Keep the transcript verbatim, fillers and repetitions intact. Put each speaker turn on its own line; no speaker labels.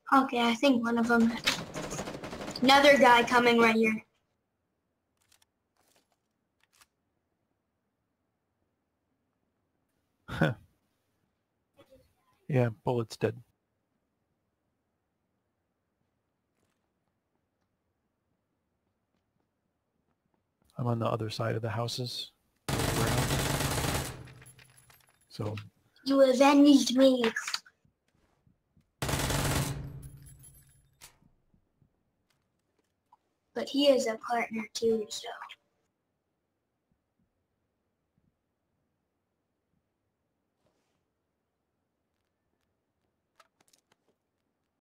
Okay, I think one of them. Another guy coming right here.
Huh. Yeah, Bullet's dead. I'm on the other side of the houses. So
You avenged me. But he is a partner too, so.